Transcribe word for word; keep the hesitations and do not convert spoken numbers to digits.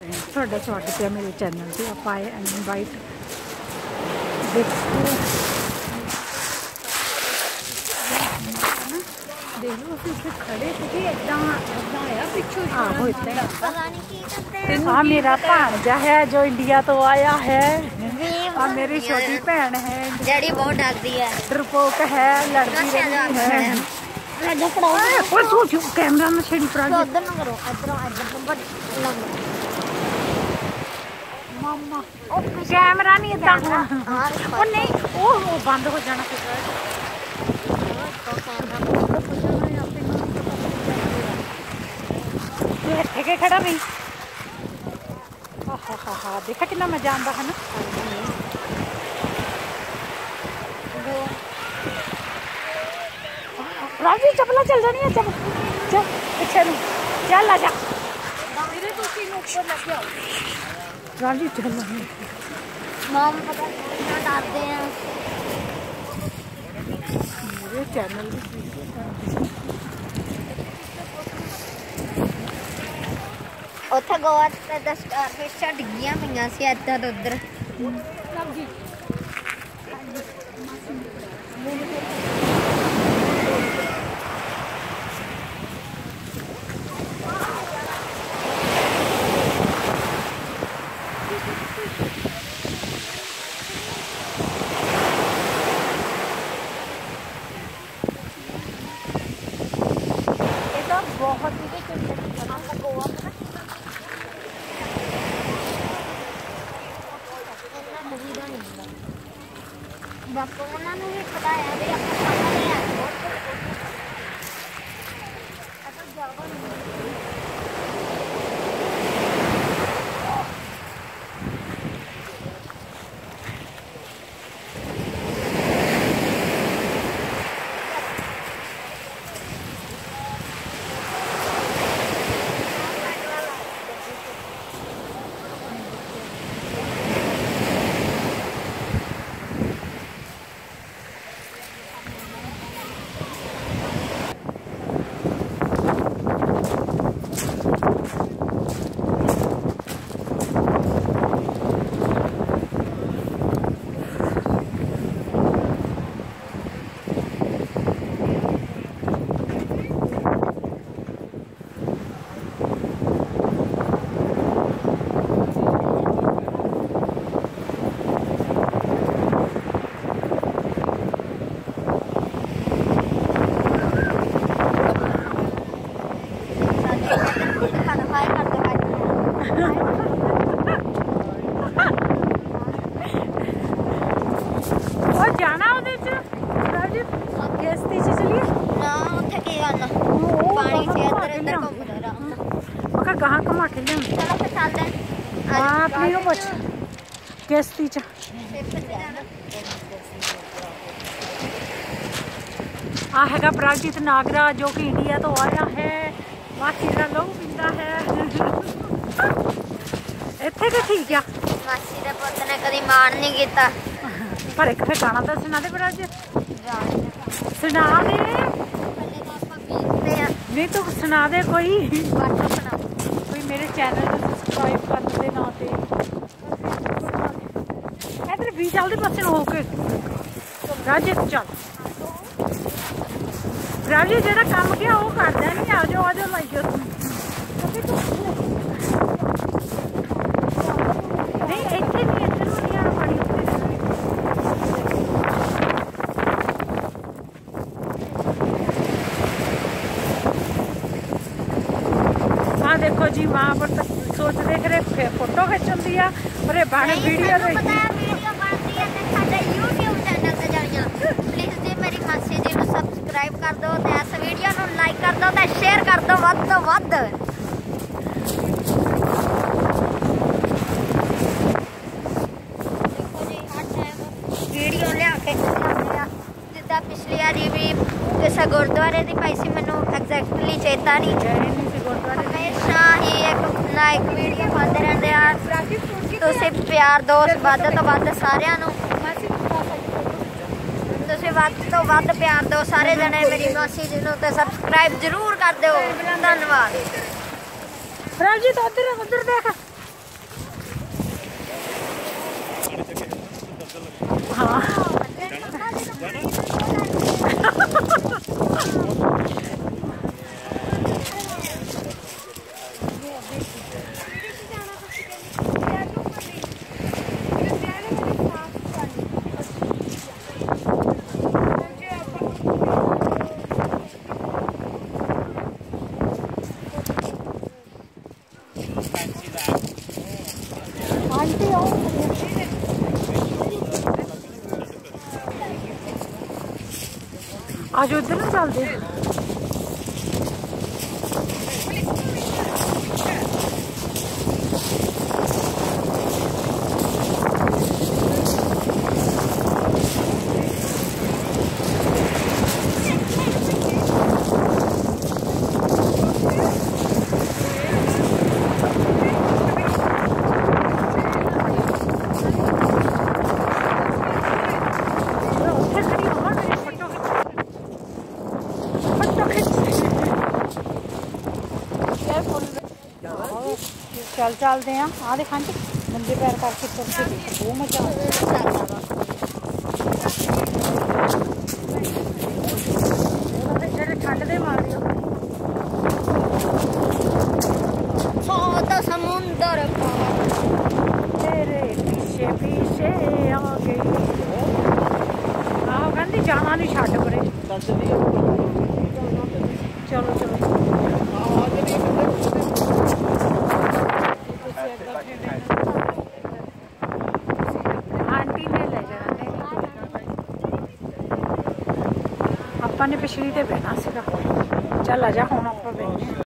ਤੁਹਾਡਾ ਸਵਾਗਤ ਹੈ ਮੇਰੇ ਚੈਨਲ ਤੇ। ਆਪਾਂ ਆਏ ਇਨਵਾਈਟ ਦੇਖੋ ਦੇਖ ਲਓ ਅਸੀਂ ਇੱਥੇ ਖੜੇ ਸੀਗੇ ਇੱਦਾਂ ਇੱਦਾਂ ਆਇਆ ਪਿੱਛੋਂ ਆਹੋ ਇੱਦਾਂ ਪਤਾ ਨਹੀਂ ਕੀ ਕਰਦੇ ਆ। ਮੇਰਾ ਭਾਣਜਾ ਹੈ ਜੋ ਇੰਡੀਆ ਤੋਂ ਆਇਆ है और मेरी छोटी बहन है डैडी बहुत डरती है डरपोक है लड़ती रहती है। कैमरा में छेड़ी पड़ा उधर ना करो इधर इधर मामा कैमरा नहीं इतना ओ नहीं ओ बंद हो जाना इत्थे के खड़ा नहीं। हा हा हा देखा कितना मजा आता है ना। राजी चपला चल जानी है चल चल पीछे नु चल आ जा मेरे तो तीन ऊपर लग गया राजी चल मम पता नहीं डरते हैं मेरे चैनल ਉੱਥੇ ਗੋਆ ਤੇ ਦਸ ਫਿਸ਼ਾਂ ਡਿੱਗੀਆਂ ਪਈਆਂ ਸੀ ਇੱਧਰ ਉੱਧਰ। ਇਹ ਤਾਂ ਬਹੁਤ ਹੀ ਚੰਗਾ ਗੋਆ ਬਾਪੂ ਉਹਨਾਂ ਨੂੰ ਵੀ ਪਤਾ ਹੈ ਵੀ ਆਪਾਂ ਸਾਹਮਣੇ ਆ ਅਸਲ ਜਾਵਾ ਨਹੀਂ। जाना किश्ती च चलिए ना उत्थे की करना पानी से इधर इधर घूमते रहो कहाँ घुमा के लिया। चलो फिर चलते हैं हाँ अपनी पुछ किश्ती च आ हैगा प्रागजीत नागरा जो कि इंडिया तो आया है मासी का लहू पींदा है इत्थे तो ठीक है। मासी दे पुत्त ने कदी मान नहीं कीता पर एक फिर गाना तो सुना दे बड़ा जी सुना दे नहीं तो सुना दे कोई कोई मेरे चैनल को सब्सक्राइब करने दे ना ते इधर भी चलते पासे हो के राजे चल राजे जेड़ा काम किया वो करदा नहीं आ जाओ आ जाओ लाइक नहीं इत्थे नहीं इधर नहीं आ पानी देखो जी वहाँ पर सोच देख रहे फोटो खिंचन दी आ पर बन वीडियो वीडियो बनती है ते साडे यूट्यूब चैनल ते जाइया प्लीज जी मेरी मासी जी ਨੂੰ सब्सक्राइब कर दो ते इस वीडियो ਨੂੰ लाइक कर दो ते शेयर कर दो ਵੱਧ ਤੋਂ ਵੱਧ। देखो जी हर टाइम वीडियो लिया के लाਉਂਦੇ ਆ ਜਿੱਦਾਂ ਪਿਛਲੀ ਵਾਰੀ ਵੀ ਕਿਸੇ ਗੁਰਦੁਆਰੇ ਦੀ ਪਾਈ ਸੀ ਮੈਨੂੰ ਐਗਜ਼ੈਕਟਲੀ ਚੇਤਾ ਨਹੀਂ ਹਮੇਸ਼ਾ ਹੀ ਇੱਕ ਨਾ ਇੱਕ ਵੀਡੀਓ ਪਾਉਂਦੇ ਰਹਿੰਦੇ ਆ। ਤੁਸੀਂ ਪਿਆਰ ਦੋਸਤ ਵੱਧ ਤੋਂ ਵੱਧ ਸਾਰਿਆਂ ਨੂੰ ਤੁਸੀਂ ਵੱਧ ਤੋਂ ਵੱਧ ਪਿਆਰ ਦਿਓ ਸਾਰੇ ਜਣੇ ਮੇਰੀ ਮਾਸੀ ਜੀ ਨੂੰ ਤੇ ਸਬਸਕ੍ਰਾਈਬ ਜ਼ਰੂਰ ਕਰ ਦਿਓ। ਧੰਨਵਾਦ। राजी तो उधर उधर देख आंटी आओ, आज उधर ना चलते हैं। चल चलते हैं आ देख आंटी मंजे पैर करके चलते बहुत मजा ठंड दे मार तो समुंदर तेरे पीछे पीछे आ गई आओ कहती जाना नहीं छड़ परे चलो चलो आंटी ने ले जाना ਆਪਾਂ ਨੇ ਪਿਛਲੀ ਤੇ ਬਹਿਣਾ ਸੀਗਾ ਚੱਲ ਆ ਜਾ ਹੁਣ ਆਪਾਂ ਬੈਠੇ